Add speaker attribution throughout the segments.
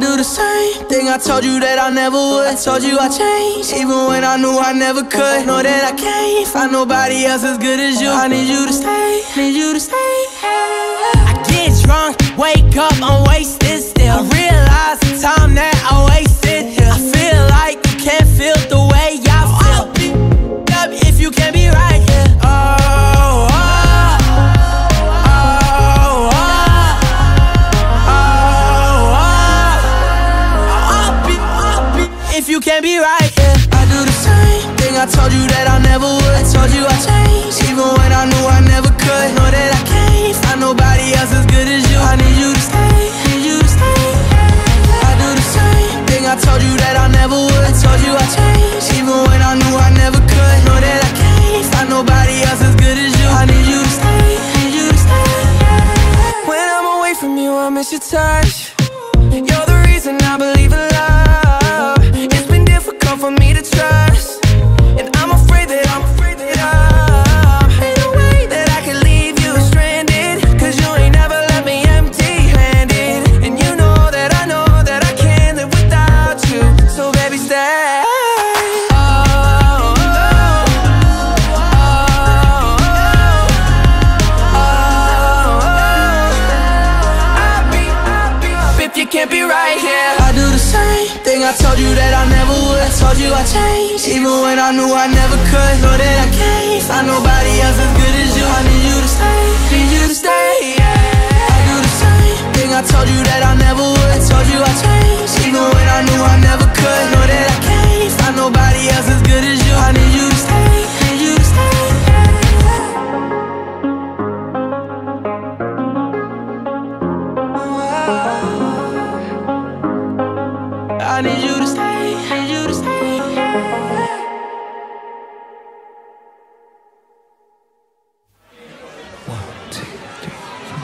Speaker 1: do the same thing I told you that I never would. I told you I changed, even when I knew I never could. Know that I can't find nobody else as good as you. I need you to stay, need you to stay. I get drunk, wake up, I'm wasted still. I realize the time that I wasted here. I feel like you can't feel the way I feel. I'll be up if you can't be right here. If you can't be right, yeah. I do the same thing I told you that I never would. I told you I changed, even when I knew I never could. Know that I can't find nobody else as good as you. I need you to stay, need you to stay. I do the same thing I told you that I never would. I told you I changed, even when I knew I never could. Know that I can't find nobody else as good as you. I need you to stay, need you to stay. When I'm away from you, I miss your touch. You're the reason I believe in love. For me to trust, and I'm afraid that ain't no way that I can leave you stranded, cause you ain't never left me empty-handed, and you know that I can't live without you, so baby stay. I'll be if you can't be right here. I do the same thing I told you that I never would. I told you I changed, even when I knew I never could. Know that I can't find nobody else as good as you. I need you to stay, need you to stay, yeah. I do the same thing I told you that I never would. I told you I changed, even when I knew I never could. Know that I can't find nobody else as good as you. I need you to stay, need you to stay, I need you to stay, need you to stay.
Speaker 2: One, two, three,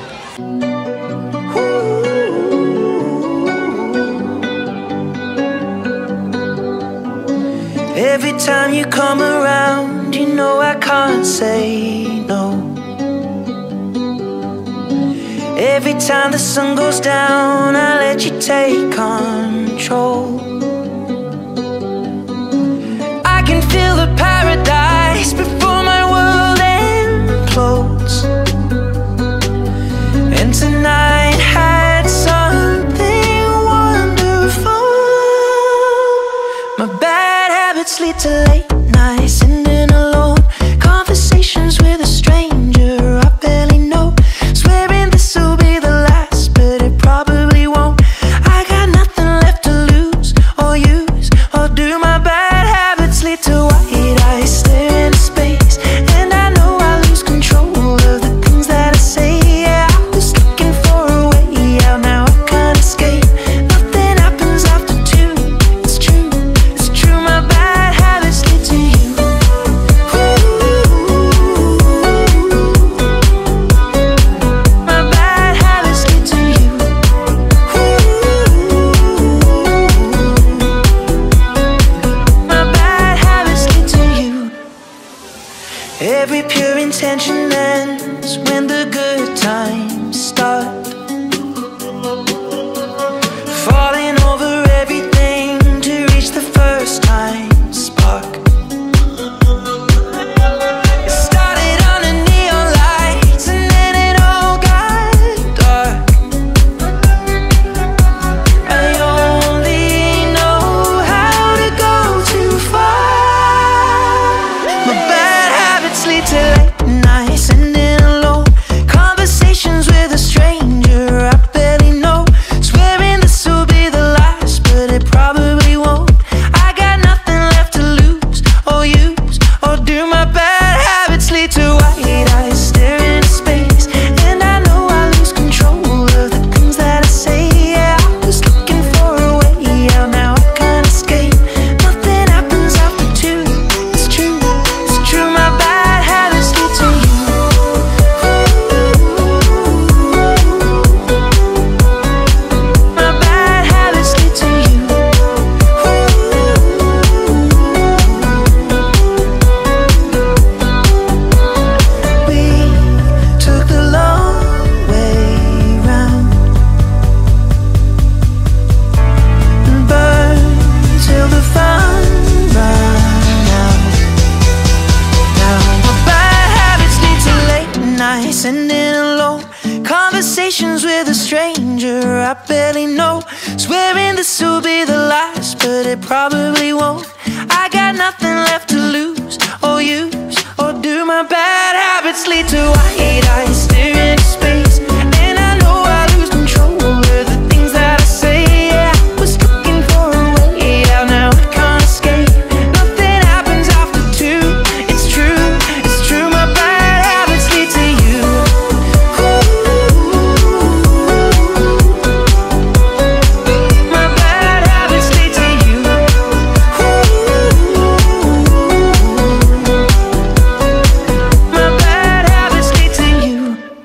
Speaker 2: four. Every time you come around, you know I can't say no. Every time the sun goes down, I let you take control. I can feel the paradise before my world implodes. And tonight had something wonderful. My bad habits lead to late nights, sitting alone, conversations with a stranger I barely know. Swearing this'll be the last, but it probably won't. I got nothing left to lose or use, or do my bad habits lead to white eyes stare into space? And I know I lose control of the things that I say. Yeah, I was looking for a way out, now I can't escape. Nothing happens after two. It's true, it's true. My bad habits lead to you. My bad habits lead to you. My bad habits lead to you. Every pure intention ends when the good times start. Falling over everything to reach the first time spark. It started on the neon lights and then it all got dark. I only know how to go too far. My bad habits lead to late nights, sitting alone, conversations with a stranger probably won't. I got nothing left to lose or use, or do my bad habits lead to white eyes staring into space? And I know I lose control of the things that I say. Yeah, I was looking for a way out, now I can't escape. Nothing happens after two, it's true, it's true. My bad habits lead to you. My bad habits lead to you. My bad habits lead to you.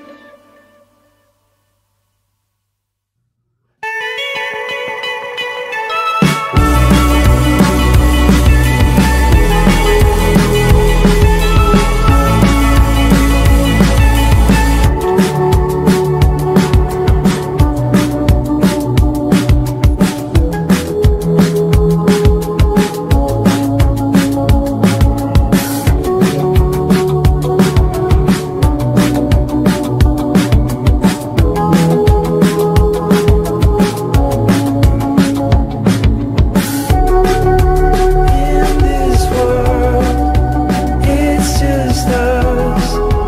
Speaker 2: In this world, it's just us.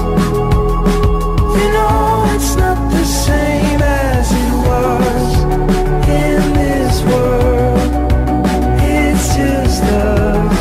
Speaker 2: You know it's not the same as it was. In this world, it's just us.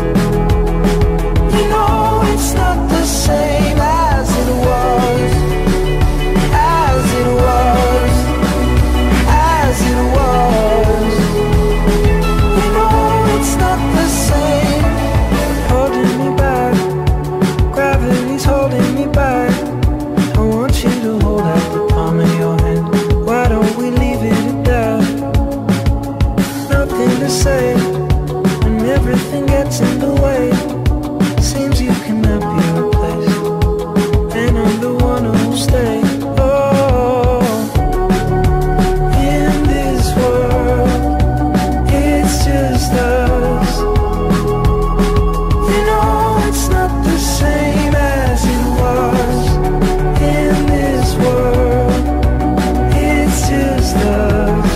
Speaker 2: You know it's not the same as it was. As it was. As it was. You know it's not the same. Holding me back, gravity's holding me back. I want you to hold out the palm of your hand. Why don't we leave it at that? Nothing to say, and everything gets in the way. Seems you cannot be replaced, and I'm the one who'll stay. Oh, in this world, it's just us. You know it's not the same as it was. In this world, it's just us.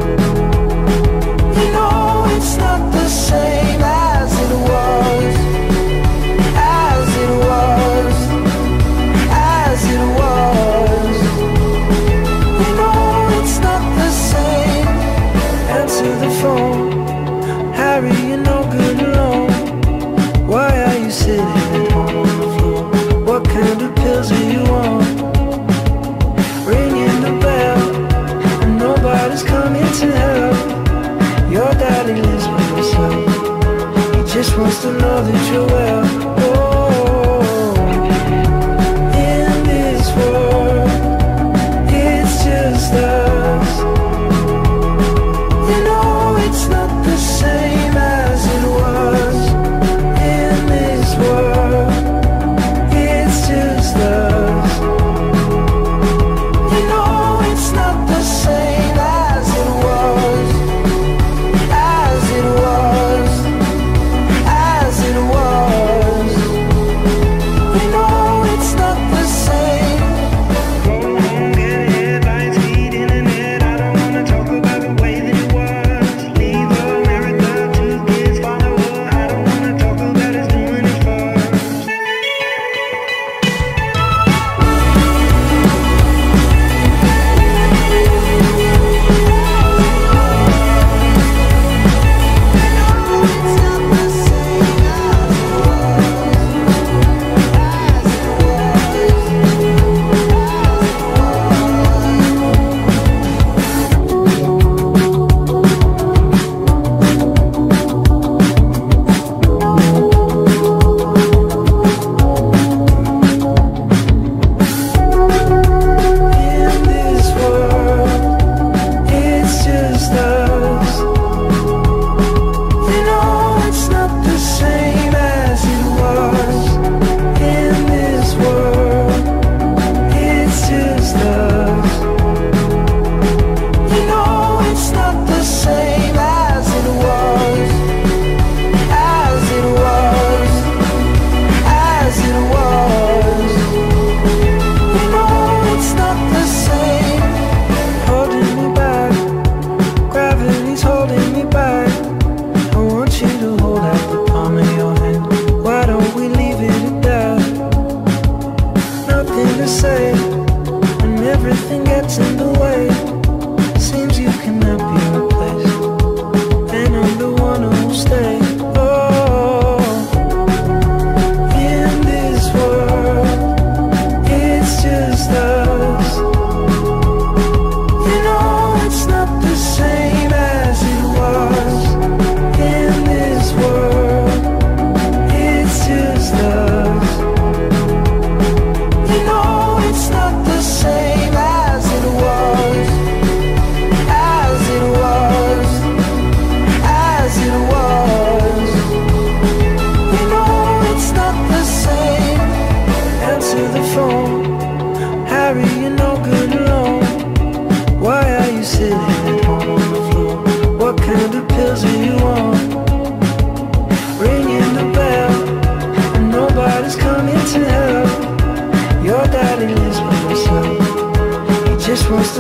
Speaker 2: You know it's not the same as it was. As it was. As it was. You know it's not the same. Answer the phone, Harry, you're no good alone. Why are you sitting at home on the floor? What kind of pills are you on? Ringing the bell, and nobody's coming to help. Your daddy lives by himself. He just wants to know that you're well. Oh, in this world, it's just us. You know it's not the same as it was. In this world, it's just us. You know it's not the same as it was. As it was. As it was.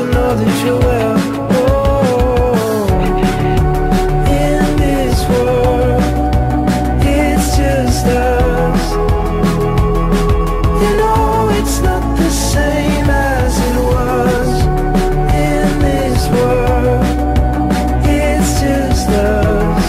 Speaker 2: I know that you will. Oh, in this world, it's just us. You know it's not the same as it was. In this world, it's just us.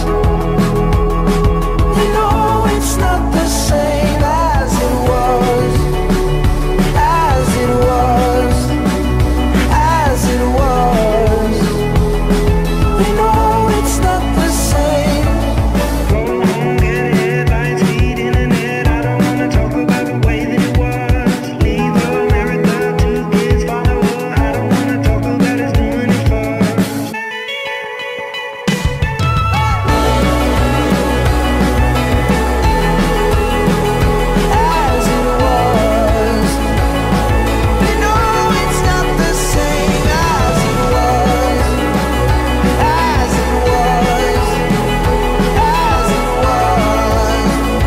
Speaker 2: You know it's not the same as it was. As it was. As it was. You know it's not the same.
Speaker 3: Go home, get headlines, feed internet. I don't wanna talk about the way that it was. Leave America, 2 kids follow her. I don't wanna talk about us doing it first.
Speaker 2: As it was. You know it's not the same as it was. As it was. As it was.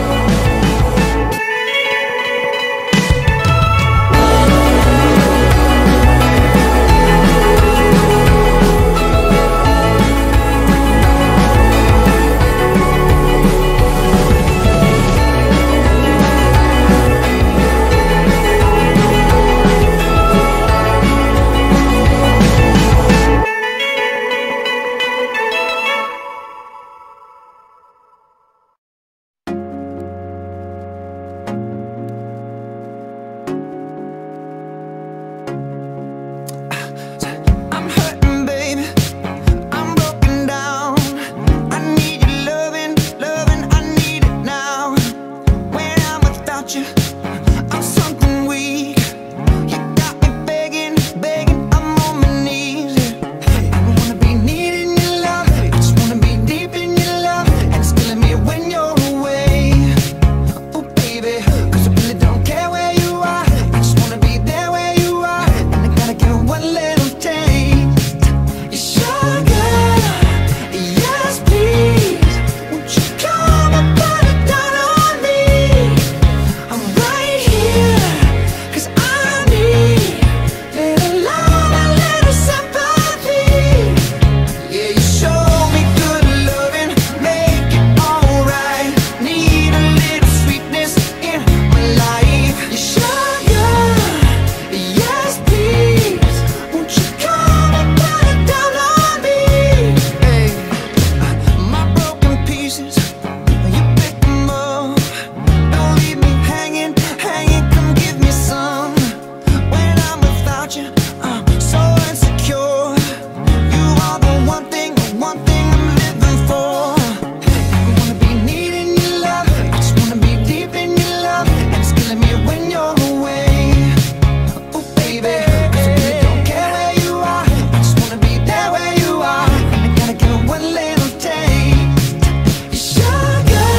Speaker 2: I'm hurting, baby. I'm broken down. I need your loving, loving. I need it now. When I'm without you, I'm something weak. You got me begging, begging. I'm on my knees. I don't wanna be needing your love. I just wanna be deep in your love. And it's killing me when you're away. Oh, baby, 'cause I really don't care where you are. I just wanna be there where you are. And I gotta get one little taste. Your sugar, yes please. Won't you come and put it down on me? I'm right here, 'cause I need little love and little sympathy. Yeah, you show me good loving, make it alright. Need a little sweetness in my life. Your sugar, yes please. Won't you come and put it down on me? Hey, my broken pieces, you pick them up. Don't leave me hanging, hanging. Come give me some. When I'm without you, I'm so insecure. You are the one thing I'm living for. I wanna be needing your love. I just wanna be deep in your love. And it's killing me when you're away. Oh, baby, 'cause I really don't care where you are. I just wanna be there where you are. And I gotta get one little taste. Your sugar,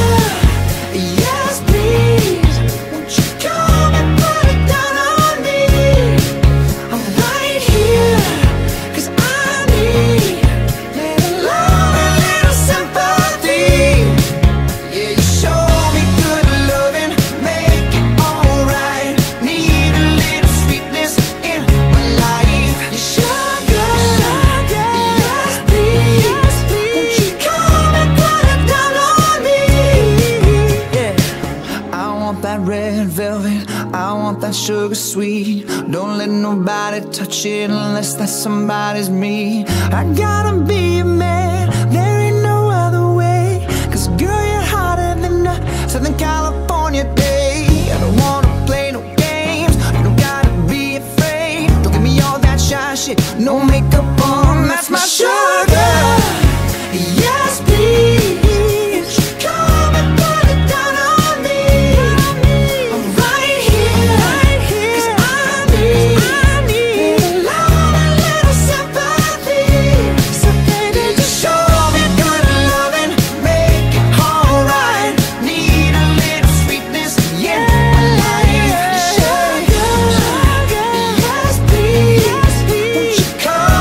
Speaker 2: yes please. Won't you come and put it down on me? I'm right here, 'cause I need little love and little sympathy. Yeah, you show me good loving, make it alright. Need a little sweetness in my life. Your sugar, yes please. Won't you come and put it down on me? Yeah, I want that red velvet, I want that sugar sweet. Don't let nobody touch it unless that somebody's me. I gotta be a man, there ain't no other way. 'Cause girl, you're hotter than a Southern California day. I don't wanna play no games, you don't gotta be afraid. Don't give me all that shy shit, no makeup on, that's my sugar. Yes please. Won't you come and put it down on me? I'm right here, 'cause I need little love and little sympathy. So baby, just show me good loving, make it alright. Need a little sweetness, yeah, my life. Sugar, yes please. Won't you come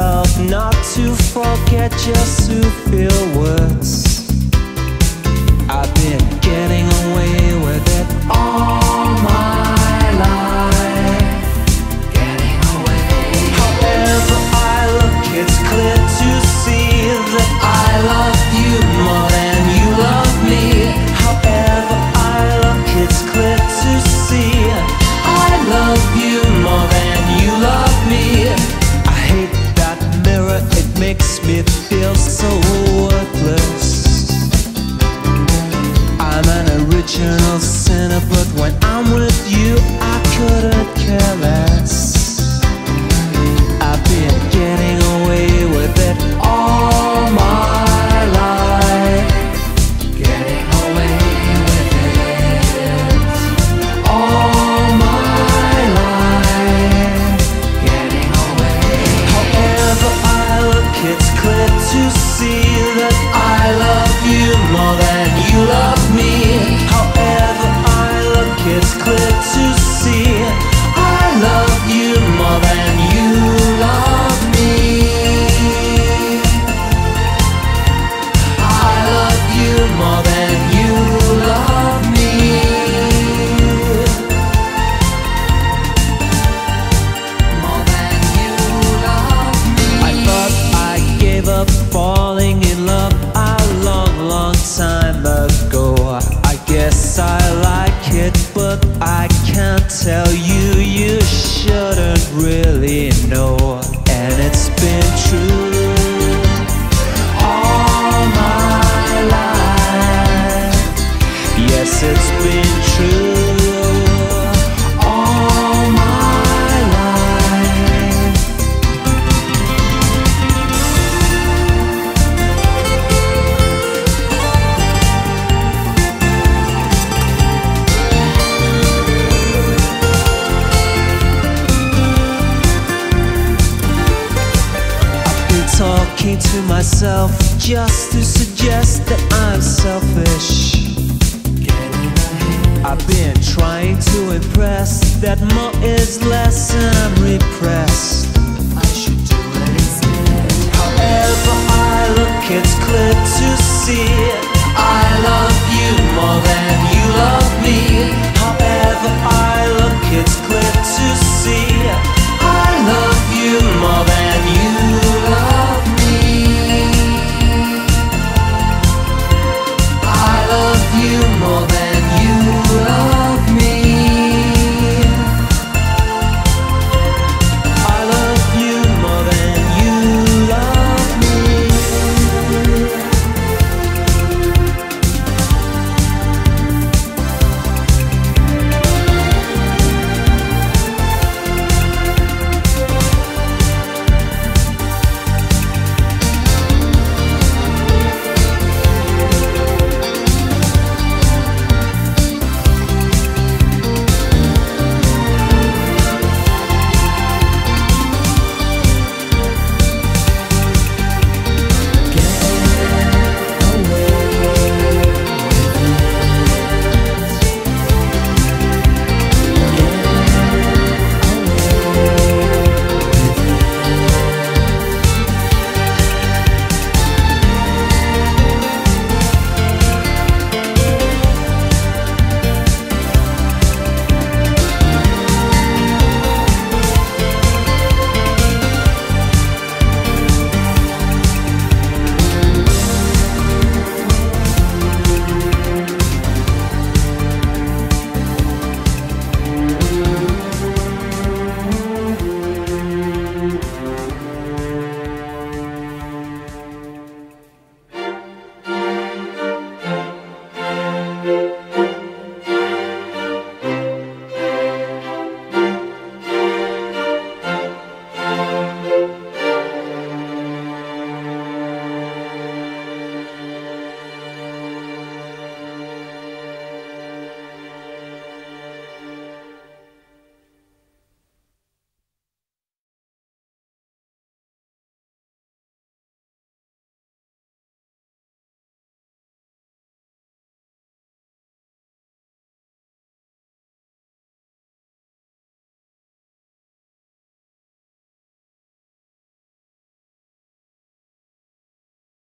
Speaker 4: myself not to forget, just to feel worse. I've been getting away with it all my life. Getting away. However I look, it's clear to see that I love you more than you love me. However I look, it's clear to see I love you more than you love me. I hate that mirror, it makes me feel so worthless. I'm an original sinner, but when I'm with you, I couldn't care less. I've been getting away with it all my life. Getting away with it all my life. Getting away. However I look, it's clear to see that I love you more than you love me. However I look, it's clear to see I love you more than you love me. I love you more than you love me. More than you love me. I thought I gave up falling in love a long, long time ago. I guess I like it, but I can't tell you. You shouldn't really know. And it's been true all my life. Yes, it's been true all my life. Talking to myself just to suggest that I'm selfish. I've been trying to impress that more is less and I'm repressed. I should do it instead. However I look, it's clear to see